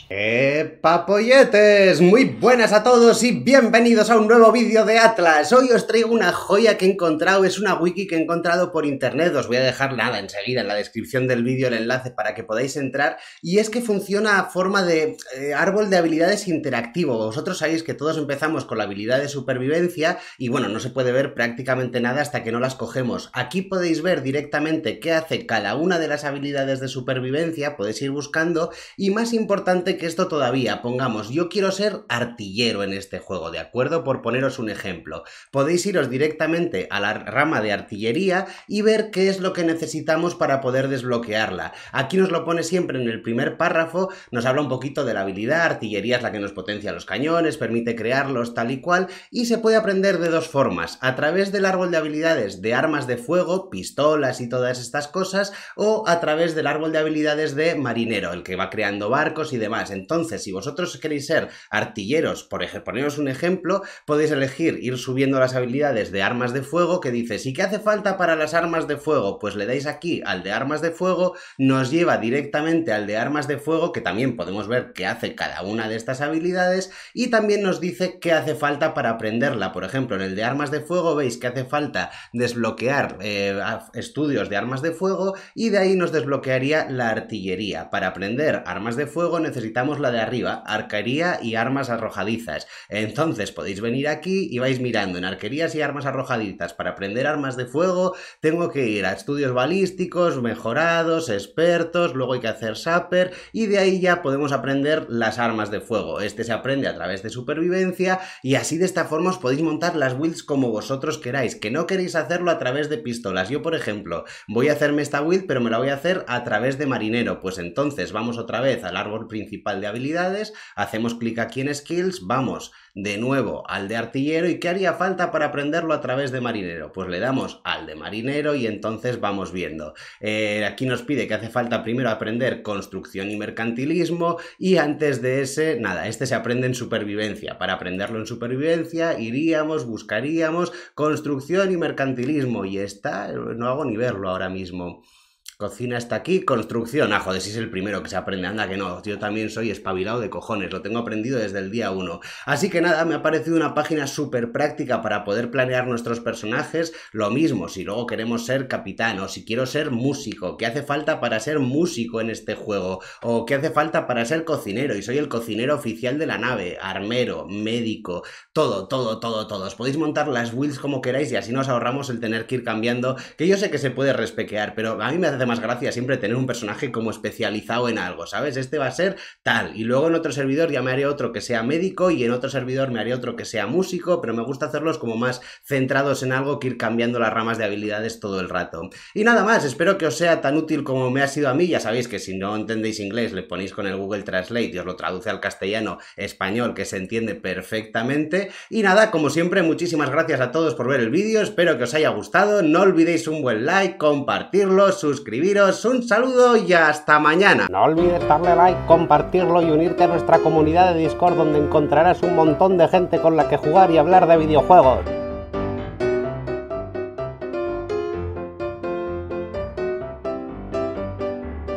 Papolletes, muy buenas a todos y bienvenidos a un nuevo vídeo de Atlas. Hoy os traigo una joya que he encontrado, es una wiki que he encontrado por internet. Os voy a dejar enseguida en la descripción del vídeo el enlace para que podáis entrar. Y es que funciona a forma de árbol de habilidades interactivo. Vosotros sabéis que todos empezamos con la habilidad de supervivencia y bueno, no se puede ver prácticamente nada hasta que no las cogemos. Aquí podéis ver directamente qué hace cada una de las habilidades de supervivencia, podéis ir buscando y más importante que esto todavía, pongamos, yo quiero ser artillero en este juego, ¿de acuerdo? Por poneros un ejemplo. Podéis iros directamente a la rama de artillería y ver qué es lo que necesitamos para poder desbloquearla. Aquí nos lo pone siempre en el primer párrafo, nos habla un poquito de la habilidad, artillería es la que nos potencia los cañones, permite crearlos tal y cual, y se puede aprender de dos formas, a través del árbol de habilidades de armas de fuego, pistolas y todas estas cosas, o a través del árbol de habilidades de marinero, el que va creando barcos y demás. Entonces, si vosotros queréis ser artilleros, por ejemplo, poneros un ejemplo, podéis elegir ir subiendo las habilidades de armas de fuego, que dice, ¿y qué hace falta para las armas de fuego? Pues le dais aquí al de armas de fuego, nos lleva directamente al de armas de fuego, que también podemos ver qué hace cada una de estas habilidades, y también nos dice qué hace falta para aprenderla. Por ejemplo, en el de armas de fuego veis que hace falta desbloquear estudios de armas de fuego, y de ahí nos desbloquearía la artillería. Para aprender armas de fuego necesitamos la de arriba, arquería y armas arrojadizas. Entonces podéis venir aquí y vais mirando en arquerías y armas arrojadizas. Para aprender armas de fuego tengo que ir a estudios balísticos, mejorados, expertos, luego hay que hacer sapper y de ahí ya podemos aprender las armas de fuego. Este se aprende a través de supervivencia y así de esta forma os podéis montar las builds como vosotros queráis. Que no queréis hacerlo a través de pistolas. Yo, por ejemplo, voy a hacerme esta build pero me la voy a hacer a través de marinero. Pues entonces vamos otra vez al árbol principal de habilidades, hacemos clic aquí en skills, vamos de nuevo al de artillero y ¿qué haría falta para aprenderlo a través de marinero? Pues le damos al de marinero y entonces vamos viendo. Aquí nos pide que hace falta primero aprender construcción y mercantilismo y antes de ese, nada, este se aprende en supervivencia. Para aprenderlo en supervivencia iríamos, buscaríamos construcción y mercantilismo y esta no hago ni verlo ahora mismo. Cocina está aquí, construcción. Ah, joder, si es el primero que se aprende. Anda que no, yo también soy espabilado de cojones, lo tengo aprendido desde el día 1. Así que nada, me ha parecido una página súper práctica para poder planear nuestros personajes. Lo mismo, si luego queremos ser capitán o si quiero ser músico, ¿qué hace falta para ser músico en este juego? O ¿qué hace falta para ser cocinero? Y soy el cocinero oficial de la nave, armero, médico, todo. Os podéis montar las builds como queráis y así nos ahorramos el tener que ir cambiando, que yo sé que se puede respequear, pero a mí me hace más gracia siempre tener un personaje como especializado en algo, ¿sabes? Este va a ser tal, y luego en otro servidor ya me haré otro que sea médico y en otro servidor me haré otro que sea músico, pero me gusta hacerlos como más centrados en algo que ir cambiando las ramas de habilidades todo el rato. Y nada más, espero que os sea tan útil como me ha sido a mí. Ya sabéis que si no entendéis inglés le ponéis con el Google Translate y os lo traduce al castellano, español, que se entiende perfectamente. Y nada, como siempre, muchísimas gracias a todos por ver el vídeo, espero que os haya gustado, no olvidéis un buen like, compartirlo, suscribiros, un saludo y hasta mañana. No olvides darle like, compartirlo y unirte a nuestra comunidad de Discord donde encontrarás un montón de gente con la que jugar y hablar de videojuegos.